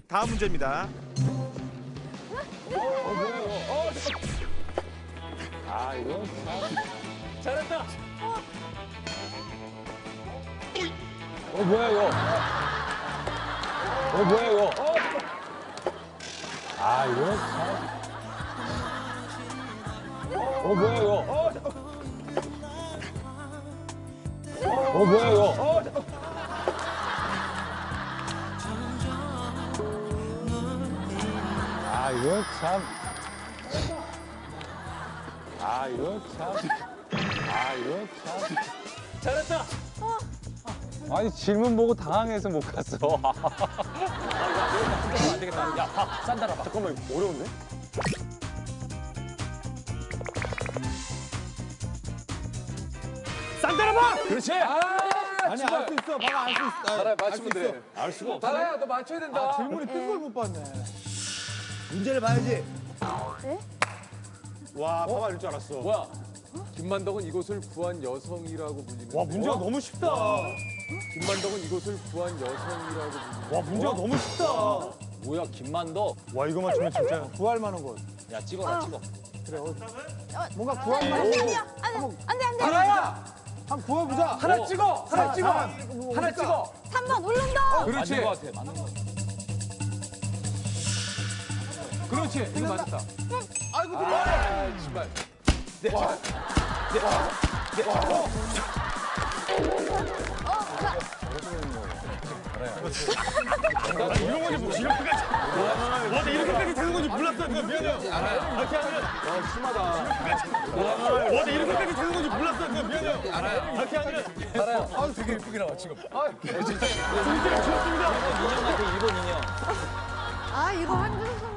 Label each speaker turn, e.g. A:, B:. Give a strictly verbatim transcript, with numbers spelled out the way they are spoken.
A: 다음 문제입니다.
B: 어, 뭐야, 이거? 어, 아, 이거? 잘했다! 어, 뭐야, 이거? 어, 뭐야, 이거? 아, 이거? 어, 뭐야, 이거? 어, 뭐야, 이거? 아, 이거 참. 아, 이거 참. 아, 이거 참. 잘했다! 어. 아니, 질문 보고 당황해서 못 갔어. 안 되겠다. 야, 밥, 싼다라 봐. 잠깐만, 이거 어려운데?
A: 산다라봐!
B: 그렇지! 아,
C: 아니, 알 수 있어. 봐봐, 알 수 있어.
B: 나라야, 맞추면 돼.
A: 알 수가 없어.
B: 나라야, 너 맞춰야 된다.
C: 아, 질문이 뜬 걸 못 봤네. 문제를 봐야지.
D: 네?
A: 와, 봐봐 이럴 줄 알았어.
B: 뭐야? 김만덕은 이곳을 구한 여성이라고 불리는.
A: 와, 문제가 너무 쉽다.
B: 김만덕은 이곳을 구한 여성이라고 불리는.
A: 와, 문제가 너무 쉽다.
E: 뭐야, 김만덕?
A: 와, 이거 맞추면 진짜.
C: 구할 만한 곳.
E: 야, 찍어라, 찍어.
C: 그래, 어. 뭔가 구할 만한
D: 안돼
C: 곳.
D: 안돼 안돼 안돼.
B: 나라야!
C: 한번 구해보자.
B: 하나 찍어! 하나 찍어! 하나 찍어!
D: 삼 번 울릉도.
B: 그렇지!
E: 맞는 거 같아, 맞는 거 같아.
B: 그렇지! 이거 맞았다.
C: 아이고,
B: 아, 정말.
A: 나 이런 건지 뭐 이렇게까지. 와, 나 이렇게까지 되는 건지 몰랐어. 그냥 미안해요. 알아요. 이렇게 하면. 와, 심하다. 와, 나 이렇게까지 되는 건지 몰랐어. 그냥 미안해요. 알아요. 이렇게 하면.
B: 나라야. 아, 되게 예쁘게 나와, 지금. 아,
A: 진짜 좋습니다.
E: 인형 같아, 일본 인형.
D: 아 이거 한준성